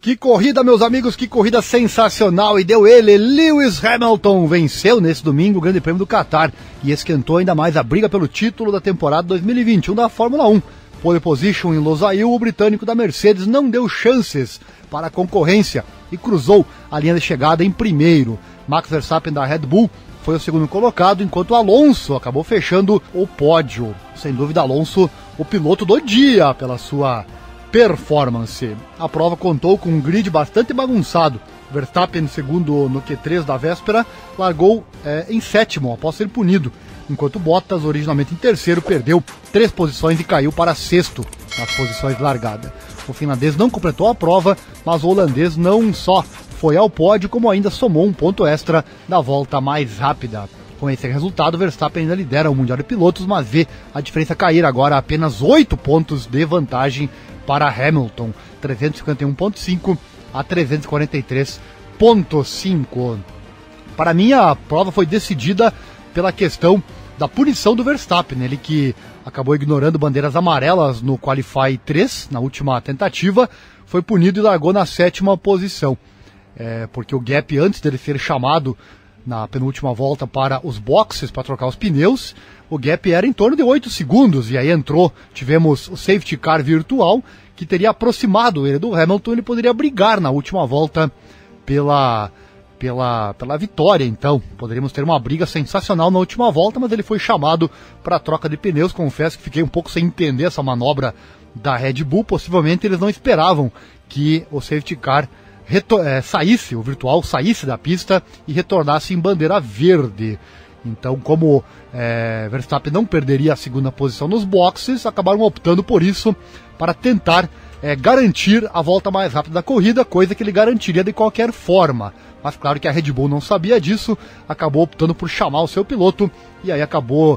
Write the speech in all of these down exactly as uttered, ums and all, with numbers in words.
Que corrida, meus amigos, que corrida sensacional, e deu ele, Lewis Hamilton, venceu nesse domingo o Grande Prêmio do Qatar e esquentou ainda mais a briga pelo título da temporada dois mil e vinte e um da Fórmula um. Pole position em Losail, o britânico da Mercedes não deu chances para a concorrência e cruzou a linha de chegada em primeiro. Max Verstappen da Red Bull foi o segundo colocado, enquanto Alonso acabou fechando o pódio. Sem dúvida, Alonso, o piloto do dia pela sua performance. A prova contou com um grid bastante bagunçado. Verstappen, segundo no Q três da véspera, largou é, em sétimo após ser punido, enquanto Bottas, originalmente em terceiro, perdeu três posições e caiu para sexto nas posições de largada. O finlandês não completou a prova, mas o holandês não só foi ao pódio, como ainda somou um ponto extra na volta mais rápida. Com esse resultado, Verstappen ainda lidera o Mundial de Pilotos, mas vê a diferença cair agora a apenas oito pontos de vantagem para Hamilton, trezentos e cinquenta e um ponto cinco a trezentos e quarenta e três ponto cinco. Para mim, a prova foi decidida pela questão da punição do Verstappen, ele que acabou ignorando bandeiras amarelas no Qualify três, na última tentativa, foi punido e largou na sétima posição, é, porque o gap antes dele ser chamado na penúltima volta para os boxes para trocar os pneus, o gap era em torno de oito segundos, e aí entrou, tivemos o safety car virtual, que teria aproximado ele do Hamilton, ele poderia brigar na última volta pela, pela, pela vitória, então poderíamos ter uma briga sensacional na última volta, mas ele foi chamado para troca de pneus. Confesso que fiquei um pouco sem entender essa manobra da Red Bull, possivelmente eles não esperavam que o safety car É, saísse, o virtual saísse da pista e retornasse em bandeira verde. Então, como é, Verstappen não perderia a segunda posição nos boxes, acabaram optando por isso para tentar é, garantir a volta mais rápida da corrida, coisa que ele garantiria de qualquer forma. Mas claro que a Red Bull não sabia disso, acabou optando por chamar o seu piloto e aí acabou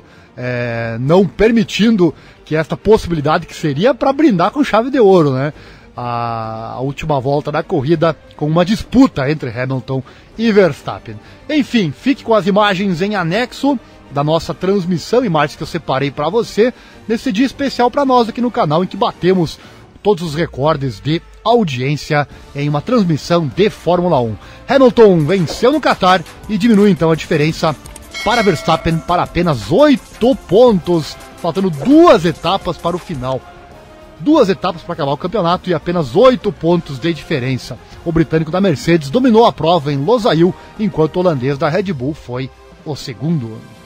é, não permitindo que esta possibilidade, que seria para brindar com chave de ouro, né? A última volta da corrida com uma disputa entre Hamilton e Verstappen. Enfim, fique com as imagens em anexo da nossa transmissão, imagens que eu separei para você nesse dia especial para nós aqui no canal, em que batemos todos os recordes de audiência em uma transmissão de Fórmula um. Hamilton venceu no Qatar e diminui então a diferença para Verstappen para apenas oito pontos, faltando duas etapas para o final. Duas etapas para acabar o campeonato e apenas oito pontos de diferença. O britânico da Mercedes dominou a prova em Losail, enquanto o holandês da Red Bull foi o segundo.